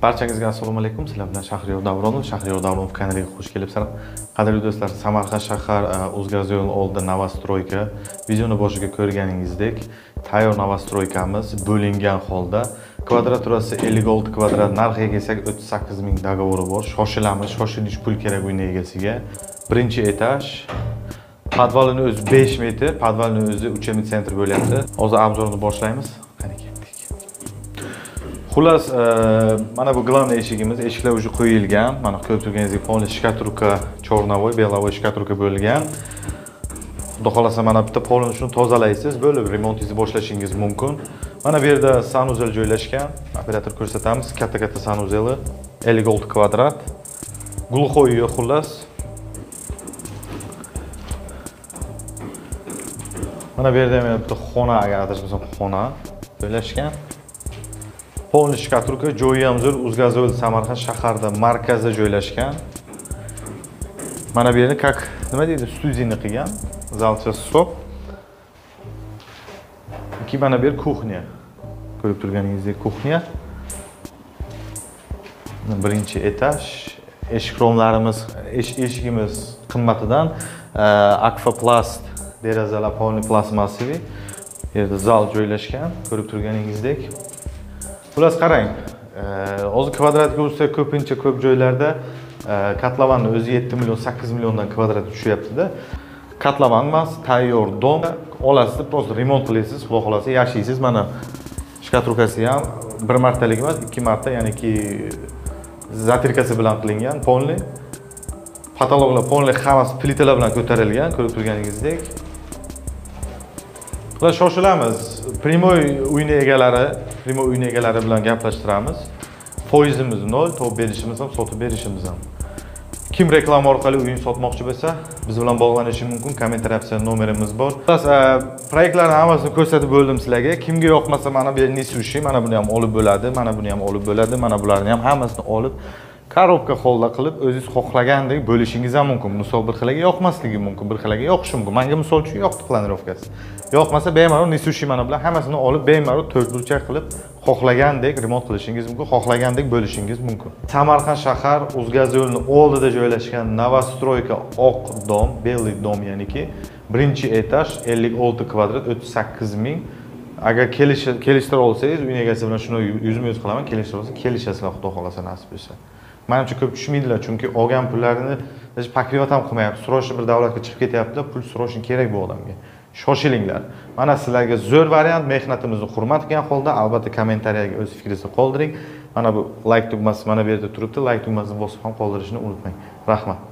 Barchangizga assalomu alaykum. Sizlar bilan Shahriyor Davronov, Shahriyor Davronov kanaliga xush kelibsizlar. Qadrli do'stlar, Samarqand shahar O'zgazyo'l oldida Novostroyka. Videoni boshiga ko'rganingizdek, tayyor Novostroykamiz bo'lingan holda. Kvadraturasi 56 kvadrat, narxiga kelsak 38 ming dogovori bor. Shoshilamiz, shoshilish pul kerak uy egasiga. Birinchi etaj. Podvalini o'zi 5 metr, podvalini o'zi 3 metr bo'lyapti. Hozir obzorni boshlaymiz. Xullas, mana bu главный eshigimiz, eshiklar уже qo'yilgan. Mana ko'rib turganingizdek, polni shkatruka, chornovoy, belovoy shkatruka bo'lgan. Xudo xolasa mana bitta polni shuni tozalaysiz, bo'lib remontingizni boshlashingiz mumkin. Mana bu yerda sanuzel joylashgan. Operator ko'rsatamiz. Katta-katta sanuzeli, 56 kvadrat. Glukhoy yo'q xullas. Mana bu yerda bitta xona, agar adashmasam xona joylashgan. Polni shkatruka, joyi ham zo'r, O'zgazyo'l Samarqand shaharda markazda joylashgan. Mana bu yerni как nima deydi, studiyani qilgan, zalcha stop. Mana bu yer kuxnya. Ko'rib turganingizdek kuxnya. Birinchi etaj. Eshik romlarimiz, eshigimiz qimmatidan Aquaplast derazalar polni plastmassiviy. Yerda zal joylashgan, ko'rib turganingizdek. Xullas qarang, hozir kvadratga ursak ko'p joylarda kotlavanni o'zi 7 million, 8 milliondan kvadrat tushyapti-da. Kotlavan emas, tayyor dom olasiz, просто remont qilasiz, xudo xolasa yashaysiz. Mana shkatrukasi ham bir martalik emas, 2 marta, ya'niki zatirkasi bilan qilingan, polni. Patologlar polni hammasi plitalar bilan ko'tarilgan, ko'rib turganingizdek. Xullas shoshilamiz. Primoy uyni egalari bilan gaplashtiramiz. Foizimiz 0, topib berishimiz ham, sotib berishimiz ham. Kim reklama orqali uyini sotmoqchi bo'lsa, biz bilan bog'lanishi mumkin. Kommentariya nomerimiz bor. Proyektlarni hammasini ko'rsatib bo'ldim sizlarga. Kimga yoqmasa mana bu yerni sushi, mana buni ham olib bo'ladi, mana buni ham olib bo'ladi, mana bularni ham hammasini olib korobka holda qilib o'zingiz xohlagandek bo'lishingiz ham mumkin. Misol bir xilaga yoqmasligi mumkin, bir xilaga yoqishi mumkin. Menga misol uchun yoqdi planirovkasi. Yoqmasa bemalol nisushi mana bilan hammasini olib bemalol to'rt burchak qilib xohlagandek remont qilishingiz mumkin, xohlagandek bo'lishingiz mumkin. Samarqand shahar O'zgazyo'lning oldida joylashgan Novostroyka oq dom, belli dom, ya'niki birinchi etaj, 56 kvadrat, 38 ming. Agar kelishtira olsangiz, uy egasi bilan shuni yuzma-yuz qilaman, kelishtira olsa, kelishasizlar, xudo xolasa nasib etsa. Menimcha ko'p tushmaydilar, chunki olgan pullarini hech pakrivat ham qilmayapti. Sroshni bir davlatga chiqib ketyapti, pul sroshni kerak bu odamga. Shoshilinglar. Mana sizlarga zo'r variant, mehnatimizni hurmat qilgan holda albatta kommentariyaga o'z fikringizni qoldiring. Mana bu like tugmasi mana bu yerda turibdi, like tugmasini bosib ham qoldirishni unutmang. Rahmat.